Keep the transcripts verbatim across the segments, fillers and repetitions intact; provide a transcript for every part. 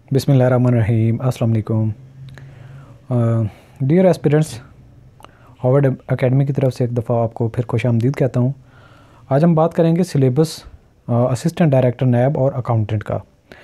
बिस्मिल्लाहिर्रहमानिर्रहीम। अस्सलाम वालेकुम डियर एस्पिरेंट्स, हार्वर्ड एकेडमी की तरफ से एक दफ़ा आपको फिर खुशामदीद कहता हूँ। आज हम बात करेंगे सिलेबस, असिस्टेंट डायरेक्टर नैब और अकाउंटेंट का।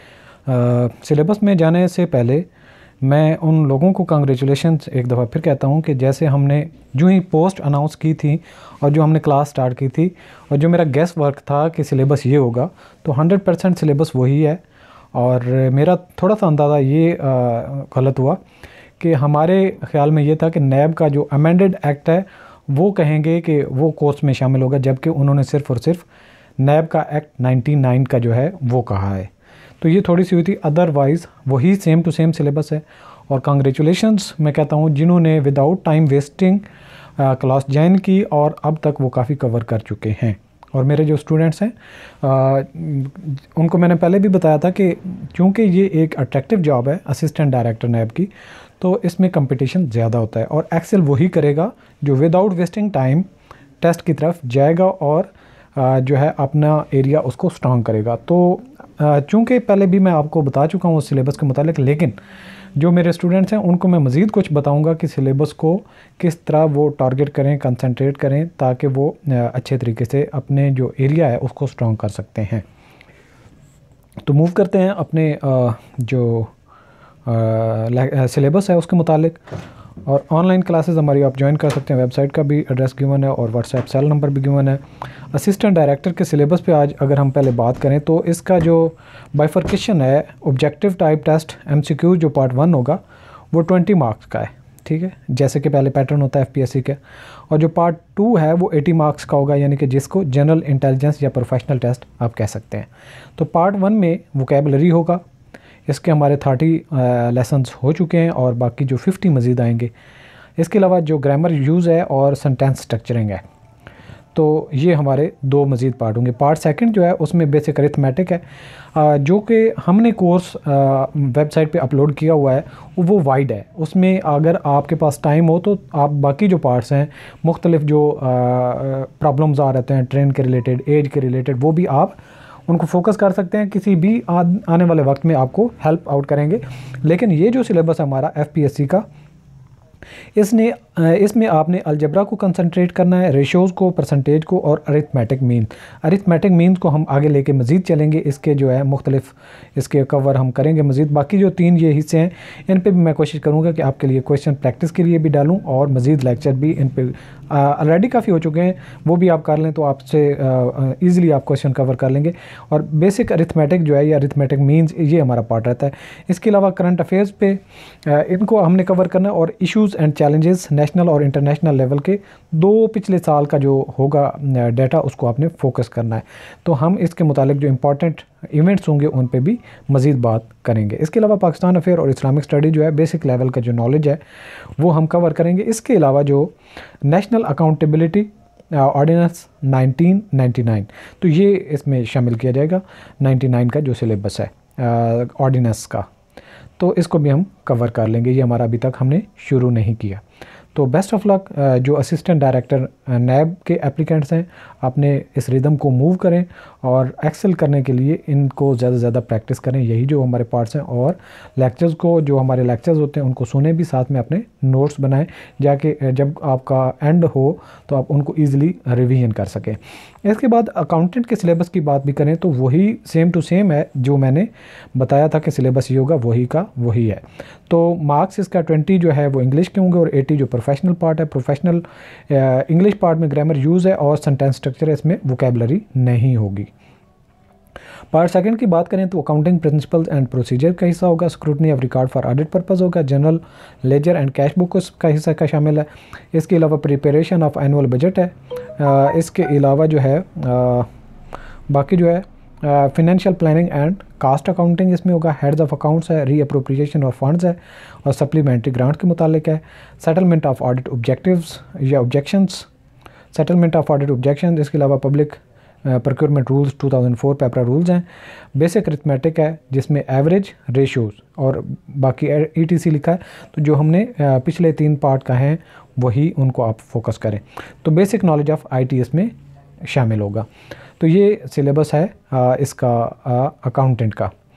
सिलेबस में जाने से पहले मैं उन लोगों को कांग्रेचुलेशंस एक दफ़ा फिर कहता हूँ कि जैसे हमने जो ही पोस्ट अनाउंस की थी और जो हमने क्लास स्टार्ट की थी और जो मेरा गेस वर्क था कि सिलेबस ये होगा, तो हंड्रेड परसेंट सिलेबस वही है। और मेरा थोड़ा सा अंदाज़ा ये गलत हुआ कि हमारे ख़्याल में ये था कि नैब का जो अमेंडेड एक्ट है वो कहेंगे कि वो कोर्स में शामिल होगा, जबकि उन्होंने सिर्फ़ और सिर्फ नैब का एक्ट नाइन्टी नाइन का जो है वो कहा है। तो ये थोड़ी सी हुई थी, अदरवाइज़ वही सेम टू सेम सिलेबस है। और कांग्रेचुलेशंस मैं कहता हूँ जिन्होंने without time wasting class join की और अब तक वो काफ़ी कवर कर चुके हैं। और मेरे जो स्टूडेंट्स हैं आ, उनको मैंने पहले भी बताया था कि क्योंकि ये एक अट्रैक्टिव जॉब है असिस्टेंट डायरेक्टर नैब की, तो इसमें कंपटीशन ज़्यादा होता है और एक्सेल वही करेगा जो विदाउट वेस्टिंग टाइम टेस्ट की तरफ जाएगा और आ, जो है अपना एरिया उसको स्ट्रॉन्ग करेगा। तो चूँकि पहले भी मैं आपको बता चुका हूँ उस सिलेबस के मुतालिक, लेकिन जो मेरे स्टूडेंट्स हैं उनको मैं मज़ीद कुछ बताऊंगा कि सिलेबस को किस तरह वो टारगेट करें, कंसंट्रेट करें, ताकि वो अच्छे तरीके से अपने जो एरिया है उसको स्ट्रॉन्ग कर सकते हैं। तो मूव करते हैं अपने जो सिलेबस है उसके मुतालिक। और ऑनलाइन क्लासेस हमारी आप ज्वाइन कर सकते हैं, वेबसाइट का भी एड्रेस गिवन है और व्हाट्सएप सेल नंबर भी गिवन है। असिस्टेंट डायरेक्टर के सिलेबस पे आज अगर हम पहले बात करें तो इसका जो बाइफर्केशन है, ऑब्जेक्टिव टाइप टेस्ट एमसीक्यू जो पार्ट वन होगा वो ट्वेंटी मार्क्स का है, ठीक है, जैसे कि पहले पैटर्न होता है एफपीएससी का। और जो पार्ट टू है वो एटी मार्क्स का होगा, यानी कि जिसको जनरल इंटेलिजेंस या प्रोफेशनल टेस्ट आप कह सकते हैं। तो पार्ट वन में वोकैबुलरी होगा, इसके हमारे थर्टी लेसन्स हो चुके हैं और बाकी जो फिफ्टी मज़ीद आएंगे। इसके अलावा जो ग्रामर यूज़ है और सेंटेंस स्ट्रक्चरिंग है, तो ये हमारे दो मज़ीद पार्ट होंगे। पार्ट सेकंड जो है उसमें बेसिक अरिथमेटिक है, जो कि हमने कोर्स वेबसाइट पे अपलोड किया हुआ है, वो वाइड है। उसमें अगर आपके पास टाइम हो तो आप बाकी जो पार्ट्स हैं, मुख्तलिफ जो प्रॉब्लम्स आ रहते हैं ट्रेन के रिलेटेड, एज के रिलेटेड, वो भी आप उनको फोकस कर सकते हैं, किसी भी आ, आने वाले वक्त में आपको हेल्प आउट करेंगे। लेकिन ये जो सिलेबस है हमारा एफपीएससी का, इसने इसमें आपने अलजबरा को कंसंट्रेट करना है, रेशोज़ को, परसेंटेज को और अरिथमेटिक मीन। अरिथमेटिक मीन्स को हम आगे लेके मज़ीद चलेंगे, इसके जो है मुख्तलिफ इसके कवर हम करेंगे मज़ीद। बाकी जो तीन ये हिस्से हैं इन पे भी मैं कोशिश करूँगा कि आपके लिए क्वेश्चन प्रैक्टिस के लिए भी डालूँ और मज़ीद लेक्चर भी इन पे ऑलरेडी काफ़ी हो चुके हैं, वो भी आप कर लें तो आपसे ईज़िली आप क्वेश्चन कवर कर लेंगे। और बेसिक अरिथमेटिक जो है या अरिथमेटिक मीन्स, ये हमारा पार्ट रहता है। इसके अलावा करंट अफेयर्स पे इनको हमने कवर करना है और इश्यूज़ एंड चैलेंजेस नेशनल और इंटरनेशनल लेवल के दो पिछले साल का जो होगा डाटा, उसको आपने फोकस करना है। तो हम इसके मुतालिक जो इम्पॉर्टेंट इवेंट्स होंगे उन पे भी मज़ीद बात करेंगे। इसके अलावा पाकिस्तान अफेयर और इस्लामिक स्टडी जो है, बेसिक लेवल का जो नॉलेज है वो हम कवर करेंगे। इसके अलावा जो national accountability ordinance nineteen ninety nine, तो ये इसमें शामिल किया जाएगा, नाइंटी नाइन का जो सिलेबस है ऑर्डिनेंस का, तो इसको भी हम कवर कर लेंगे। ये हमारा अभी तक हमने शुरू नहीं किया। तो बेस्ट ऑफ लक जो असिस्टेंट डायरेक्टर नैब के एप्लीकेंट्स हैं, आपने इस रिदम को मूव करें और एक्सेल करने के लिए इनको ज़्यादा से ज़्यादा प्रैक्टिस करें। यही जो हमारे पार्ट्स हैं, और लेक्चर्स को, जो हमारे लेक्चर्स होते हैं उनको सुने भी, साथ में अपने नोट्स बनाएं, जाके जब आपका एंड हो तो आप उनको ईज़िली रिवीजन कर सकें। इसके बाद अकाउंटेंट के सिलेबस की बात भी करें तो वही सेम टू सेम है, जो मैंने बताया था कि सिलेबस ये होगा वही का वही है। तो मार्क्स इसका ट्वेंटी जो है वो इंग्लिश के होंगे और एटी जो प्रोफेशनल पार्ट है। प्रोफेशनल इंग्लिश पार्ट में ग्रामर यूज़ है और सेंटेंस स्ट्रक्चर है, इसमें वोकैबुलरी नहीं होगी। पार्ट सेकंड की बात करें तो अकाउंटिंग प्रिंसिपल्स एंड प्रोसीजर का हिस्सा होगा, scrutiny of record for audit purpose होगा, general ledger and cash book का हिस्सा का शामिल है। इसके अलावा प्रिपरेशन ऑफ एनुअल बजट है। आ, इसके अलावा जो है आ, बाकी जो है financial planning and cost accounting इसमें होगा, हेड्स ऑफ अकाउंट्स है, री अप्रोप्रिएशन ऑफ फंड्स है और सप्लीमेंट्री ग्रांट के मुतालिक है। सेटलमेंट ऑफ ऑडिट ऑब्जेक्टिव्स या objections, settlement of audit objection. इसके अलावा public procurement rules two thousand four PPRA rules हैं। बेसिक अरिथमेटिक है जिसमें एवरेज, रेशियोज़ और बाकी ईटीसी लिखा है, तो जो हमने पिछले तीन पार्ट का हैं वही उनको आप फोकस करें। तो बेसिक नॉलेज ऑफ आईटी इसमें शामिल होगा। तो ये सिलेबस है इसका अकाउंटेंट का।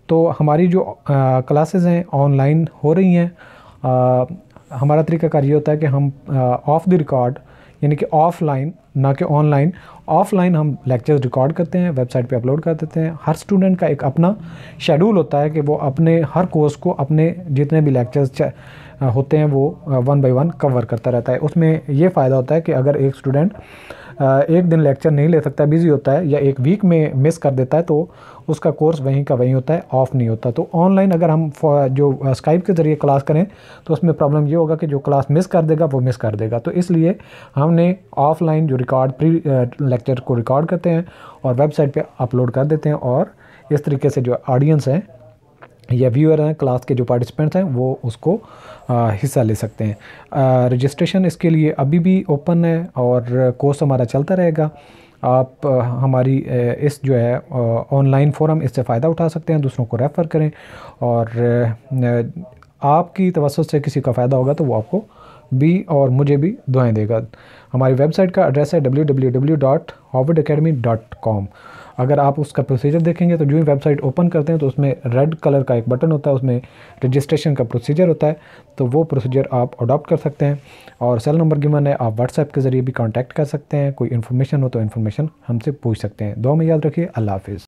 तो हमारी जो क्लासेस हैं ऑनलाइन हो रही हैं। आ, हमारा तरीक़ाकार ये होता है कि हम ऑफ द रिकॉर्ड यानी कि ऑफ़लाइन ना कि ऑनलाइन, ऑफ़लाइन हम लेक्चर्स रिकॉर्ड करते हैं, वेबसाइट पे अपलोड कर देते हैं। हर स्टूडेंट का एक अपना शेड्यूल होता है कि वो अपने हर कोर्स को अपने जितने भी लेक्चर्स होते हैं वो वन बाय वन कवर करता रहता है। उसमें ये फ़ायदा होता है कि अगर एक स्टूडेंट एक दिन लेक्चर नहीं ले सकता, बिज़ी होता है या एक वीक में मिस कर देता है, तो उसका कोर्स वहीं का वहीं होता है, ऑफ़ नहीं होता। तो ऑनलाइन अगर हम जो स्काइप के ज़रिए क्लास करें तो उसमें प्रॉब्लम ये होगा कि जो क्लास मिस कर देगा वो मिस कर देगा। तो इसलिए हमने ऑफ़लाइन जो रिकॉर्ड प्री लेक्चर को रिकॉर्ड करते हैं और वेबसाइट पे अपलोड कर देते हैं, और इस तरीके से जो ऑडियंस हैं या व्यूअर हैं, क्लास के जो पार्टिसिपेंट्स हैं, वो उसको आ, हिस्सा ले सकते हैं। रजिस्ट्रेशन इसके लिए अभी भी ओपन है और कोर्स हमारा चलता रहेगा। आप आ, हमारी इस जो है ऑनलाइन फोरम इससे फ़ायदा उठा सकते हैं, दूसरों को रेफ़र करें, और आ, आपकी तवज्जुह से किसी का फ़ायदा होगा तो वो आपको भी और मुझे भी दुआएं देगा। हमारी वेबसाइट का एड्रेस है W W W dot Harvard academy dot com. अगर आप उसका प्रोसीजर देखेंगे तो जो ही वेबसाइट ओपन करते हैं तो उसमें रेड कलर का एक बटन होता है, उसमें रजिस्ट्रेशन का प्रोसीजर होता है, तो वो प्रोसीजर आप अडॉप्ट कर सकते हैं। और सेल नंबर गिवन है, आप व्हाट्सएप के ज़रिए भी कांटेक्ट कर सकते हैं। कोई इन्फॉर्मेशन हो तो इन्फॉर्मेशन हमसे पूछ सकते हैं। दुआ में याद रखिए। अल्लाह हाफ़िज़।